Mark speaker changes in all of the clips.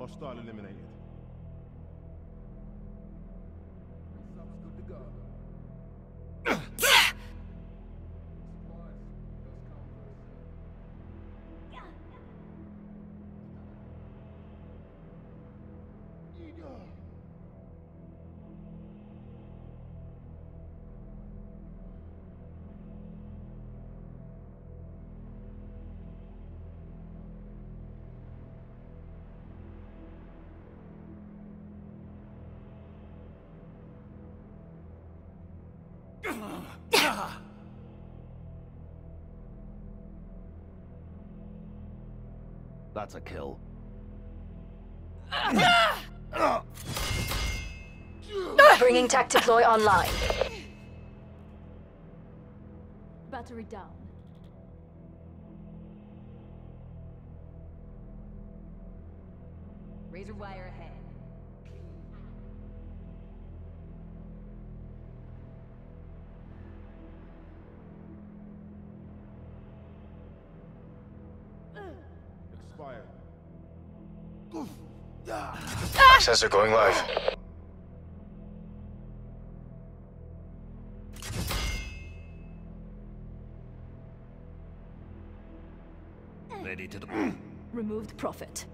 Speaker 1: Hostile eliminated.
Speaker 2: Sub's good to go.
Speaker 3: That's a kill.
Speaker 4: Bringing Tech Deploy online.
Speaker 5: Battery down.
Speaker 6: Razor wire ahead.
Speaker 1: Expired.
Speaker 7: Sensor going live.
Speaker 3: Ready to
Speaker 5: Removed Prophet.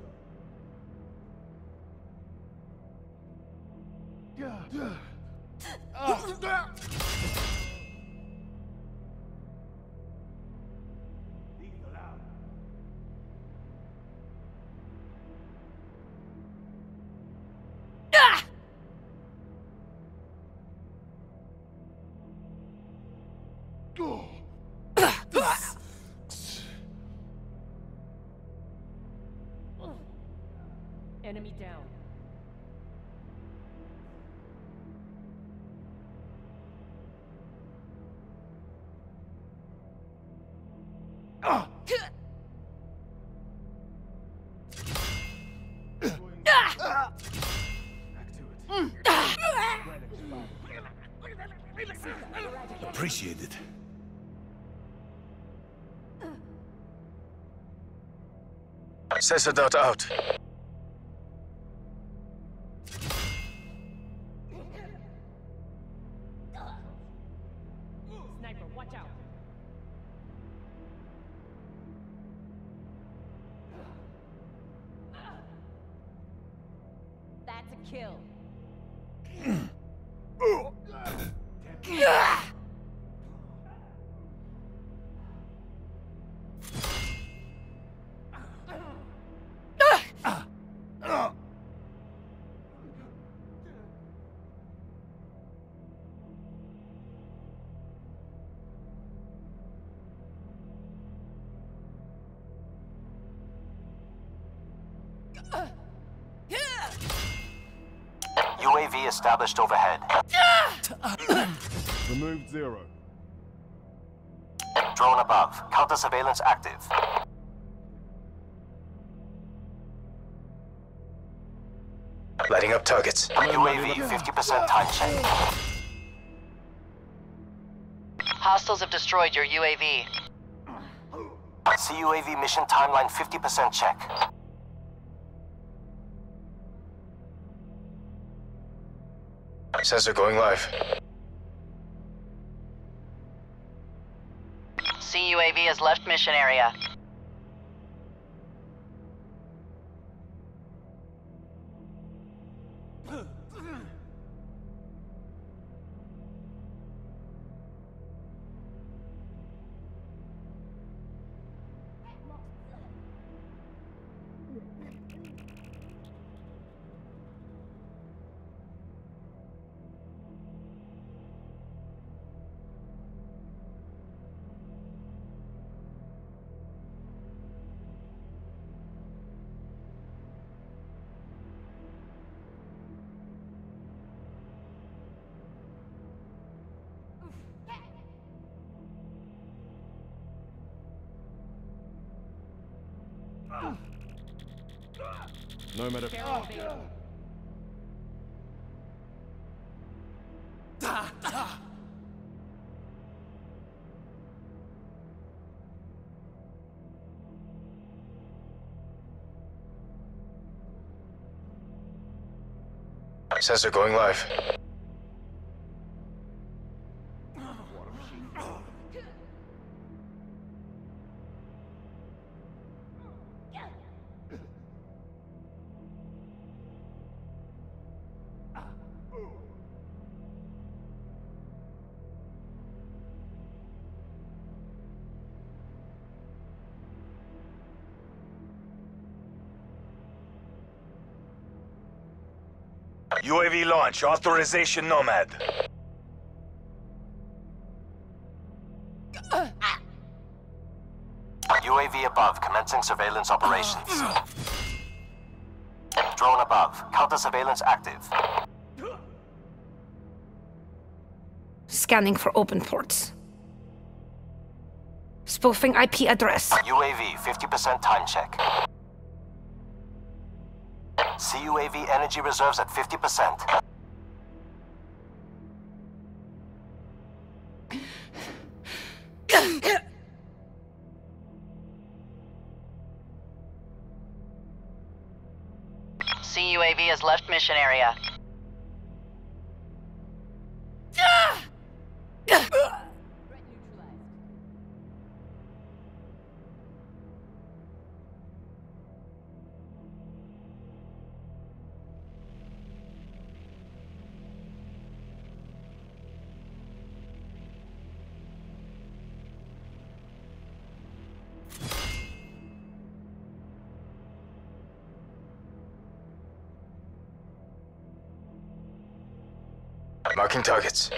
Speaker 5: Enemy down.
Speaker 3: Appreciate it.
Speaker 7: Sensor dot out.
Speaker 5: Sniper, watch out.
Speaker 6: That's a kill.
Speaker 7: UAV established overhead.
Speaker 1: Removed 0.
Speaker 7: Drone above. Counter surveillance active. Lighting up targets. UAV 50% time check.
Speaker 4: Hostiles have destroyed your UAV.
Speaker 7: CUAV mission timeline 50% check. Sensor going live.
Speaker 4: CUAV has left mission area.
Speaker 1: No matter.
Speaker 7: Sensor going live.
Speaker 3: UAV launch. Authorization Nomad.
Speaker 7: UAV above, commencing surveillance operations. Drone above, counter surveillance active.
Speaker 8: Scanning for open ports. Spoofing IP address.
Speaker 7: UAV 50% time check. CUAV energy reserves at 50%.
Speaker 4: CUAV has left mission area.
Speaker 6: Threat neutralized.
Speaker 7: Marking targets.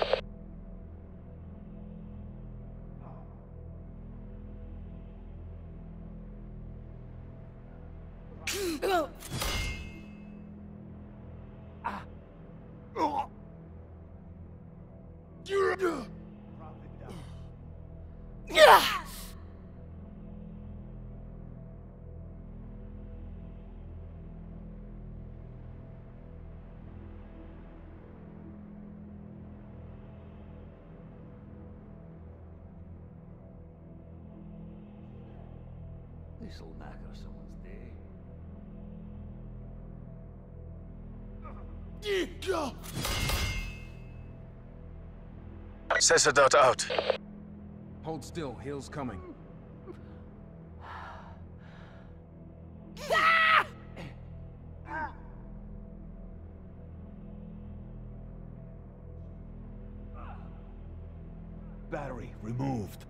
Speaker 3: This'll knacker someone's day.
Speaker 7: Sensor dot out.
Speaker 2: Hold still, heel's coming.
Speaker 3: Battery removed.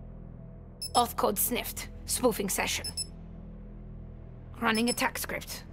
Speaker 8: Auth code sniffed. Spoofing session. Running attack script.